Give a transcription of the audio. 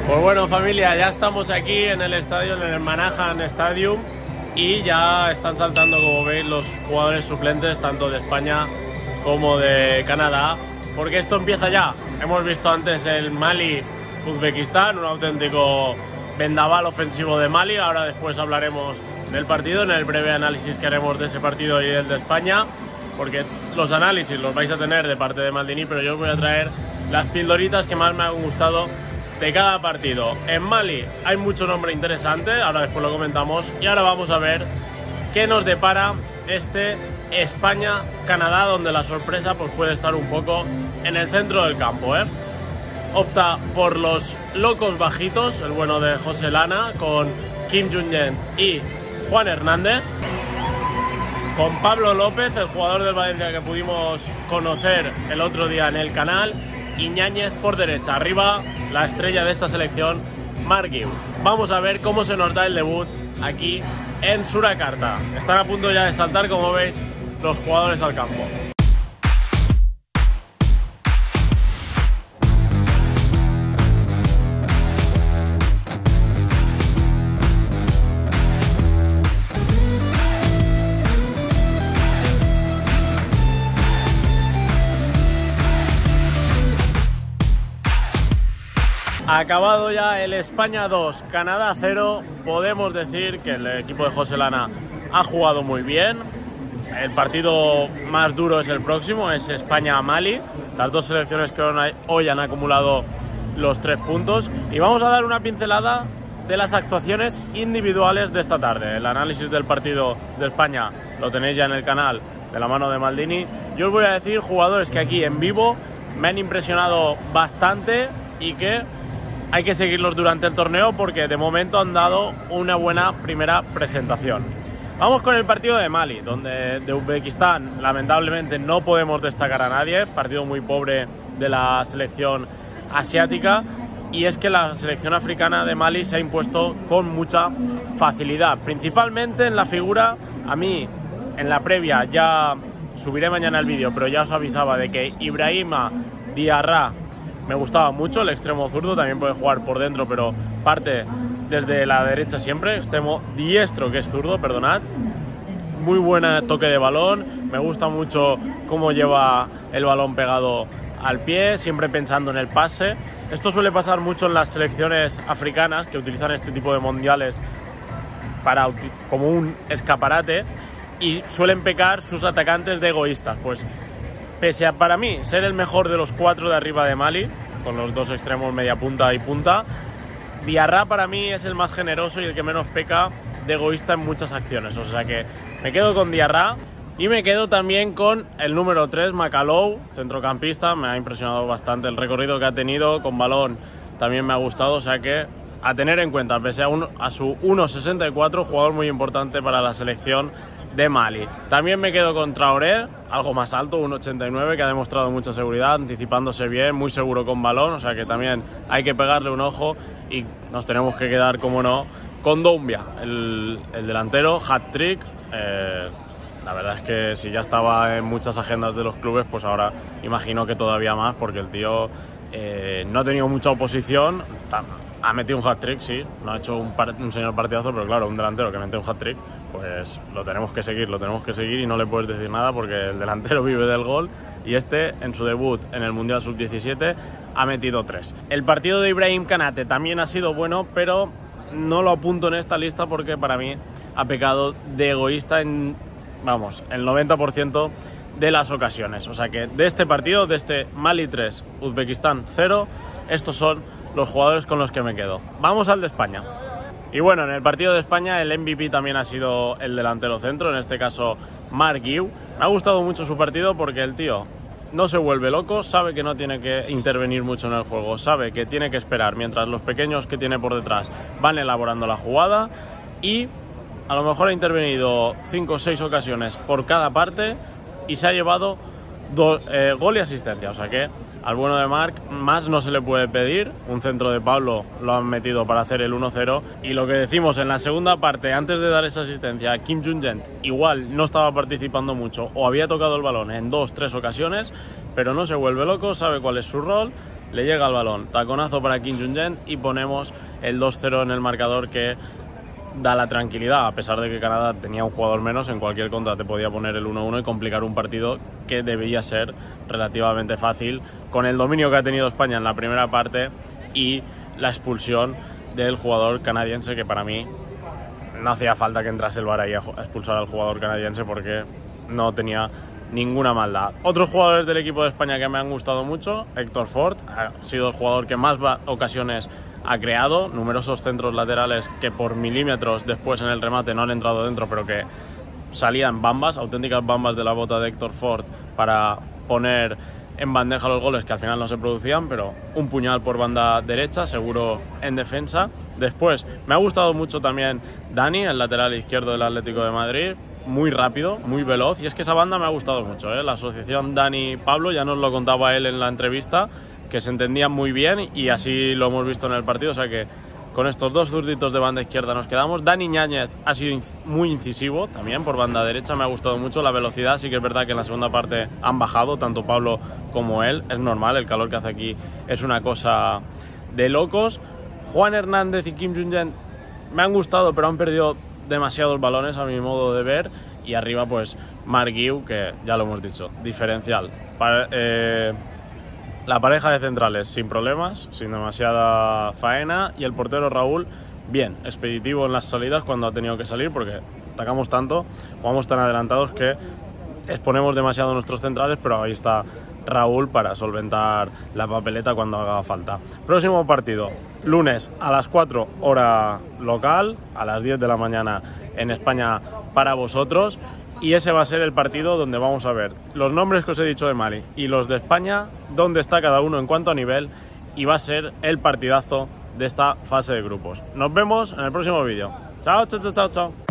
Pues bueno, familia, ya estamos aquí en el estadio, en el Manahan Stadium, y ya están saltando, como veis, los jugadores suplentes tanto de España como de Canadá, porque esto empieza ya. Hemos visto antes el Mali-Uzbekistán, un auténtico vendaval ofensivo de Mali. Ahora después hablaremos del partido, en el breve análisis que haremos de ese partido y del de España, porque los análisis los vais a tener de parte de Maldini, pero yo os voy a traer las pildoritas que más me han gustado de cada partido. En Mali hay mucho nombre interesante, ahora después lo comentamos, y ahora vamos a ver qué nos depara este España-Canadá, donde la sorpresa pues puede estar un poco en el centro del campo, ¿eh? Opta por los locos bajitos, el bueno de José Lana, con Kim Jung-yen y Juan Hernández, con Pablo López, el jugador del Valencia que pudimos conocer el otro día en el canal, y Ñáñez por derecha. Arriba, la estrella de esta selección, Mark Guiu. Vamos a ver cómo se nos da el debut aquí en Surakarta. Están a punto ya de saltar, como veis, los jugadores al campo. Acabado ya el España 2, Canadá 0, podemos decir que el equipo de José Lana ha jugado muy bien. El partido más duro es el próximo, es España-Mali. Las dos selecciones que hoy han acumulado los 3 puntos. Y vamos a dar una pincelada de las actuaciones individuales de esta tarde. El análisis del partido de España lo tenéis ya en el canal de la mano de Maldini. Yo os voy a decir jugadores que aquí en vivo me han impresionado bastante y que hay que seguirlos durante el torneo, porque de momento han dado una buena primera presentación. Vamos con el partido de Mali, donde de Uzbekistán lamentablemente no podemos destacar a nadie. Partido muy pobre de la selección asiática, y es que la selección africana de Mali se ha impuesto con mucha facilidad, principalmente en la figura. A mí, en la previa, ya subiré mañana el vídeo, pero ya os avisaba de que Ibrahima Diarra me gustaba mucho, el extremo zurdo, también puede jugar por dentro, pero parte desde la derecha siempre, extremo diestro que es zurdo, perdonad. Muy buena toque de balón, me gusta mucho cómo lleva el balón pegado al pie, siempre pensando en el pase. Esto suele pasar mucho en las selecciones africanas, que utilizan este tipo de mundiales como un escaparate, y suelen pecar sus atacantes de egoístas. Pues pese a, para mí, ser el mejor de los 4 de arriba de Mali, con los dos extremos media punta y punta, Diarra para mí es el más generoso y el que menos peca de egoísta en muchas acciones. O sea que me quedo con Diarra, y me quedo también con el número 3, Macalou, centrocampista. Me ha impresionado bastante el recorrido que ha tenido, con balón también me ha gustado. O sea que a tener en cuenta, pese a su 1,64, jugador muy importante para la selección de Mali. También me quedo con Traoré, algo más alto, 1,89, que ha demostrado mucha seguridad, anticipándose bien, muy seguro con balón. O sea que también hay que pegarle un ojo, y nos tenemos que quedar, como no, con Doumbia, el delantero, hat-trick. La verdad es que si ya estaba en muchas agendas de los clubes, pues ahora imagino que todavía más, porque el tío no ha tenido mucha oposición. Ha metido un hat-trick, sí, no ha hecho un señor partidazo, pero claro, un delantero que mete un hat-trick, pues lo tenemos que seguir, y no le puedes decir nada, porque el delantero vive del gol, y este, en su debut en el Mundial Sub-17, ha metido 3. El partido de Ibrahim Kanate también ha sido bueno, pero no lo apunto en esta lista porque para mí ha pecado de egoísta en, vamos, el 90% de las ocasiones. O sea que de este partido, de este Mali 3, Uzbekistán 0, estos son los jugadores con los que me quedo. Vamos al de España. Y bueno, en el partido de España el MVP también ha sido el delantero centro, en este caso Mark Guiu. Me ha gustado mucho su partido porque el tío no se vuelve loco, sabe que no tiene que intervenir mucho en el juego, sabe que tiene que esperar mientras los pequeños que tiene por detrás van elaborando la jugada, y a lo mejor ha intervenido 5 o 6 ocasiones por cada parte y se ha llevado gol y asistencia. O sea que al bueno de Marc más no se le puede pedir. Un centro de Pablo lo han metido para hacer el 1-0, y lo que decimos en la segunda parte, antes de dar esa asistencia, Kim Jung-jen igual no estaba participando mucho o había tocado el balón en 2 o 3 ocasiones, pero no se vuelve loco, sabe cuál es su rol, le llega el balón, taconazo para Kim Jung-jae y ponemos el 2-0 en el marcador, que da la tranquilidad. A pesar de que Canadá tenía un jugador menos, en cualquier contra te podía poner el 1-1 y complicar un partido que debía ser relativamente fácil, con el dominio que ha tenido España en la primera parte y la expulsión del jugador canadiense, que para mí no hacía falta que entrase el VAR ahí a expulsar al jugador canadiense porque no tenía ninguna maldad. Otros jugadores del equipo de España que me han gustado mucho: Héctor Fort ha sido el jugador que más ocasiones ha creado, numerosos centros laterales que por milímetros después en el remate no han entrado dentro, pero que salían bambas, auténticas bambas de la bota de Héctor Fort para poner en bandeja los goles, que al final no se producían, pero un puñal por banda derecha, seguro en defensa. Después me ha gustado mucho también Dani, el lateral izquierdo del Atlético de Madrid, muy rápido, muy veloz, y es que esa banda me ha gustado mucho, ¿eh? La asociación Dani-Pablo, ya nos lo contaba él en la entrevista, que se entendían muy bien y así lo hemos visto en el partido, o sea que con estos dos zurditos de banda izquierda nos quedamos. Dani Ñáñez ha sido muy incisivo también por banda derecha, me ha gustado mucho la velocidad. Sí que es verdad que en la segunda parte han bajado, tanto Pablo como él, es normal, el calor que hace aquí es una cosa de locos. Juan Hernández y Kim Jung-jae me han gustado, pero han perdido demasiados balones a mi modo de ver. Y arriba pues Marc Guiu, que ya lo hemos dicho, diferencial. La pareja de centrales sin problemas, sin demasiada faena, y el portero Raúl, bien, expeditivo en las salidas cuando ha tenido que salir, porque atacamos tanto, jugamos tan adelantados que exponemos demasiado nuestros centrales, pero ahí está Raúl para solventar la papeleta cuando haga falta. Próximo partido, lunes a las 4 hora local, a las 10 de la mañana en España para vosotros. Y ese va a ser el partido donde vamos a ver los nombres que os he dicho de Mali y los de España, dónde está cada uno en cuanto a nivel, y va a ser el partidazo de esta fase de grupos. Nos vemos en el próximo vídeo. Chao, chao, chao, chao, chao.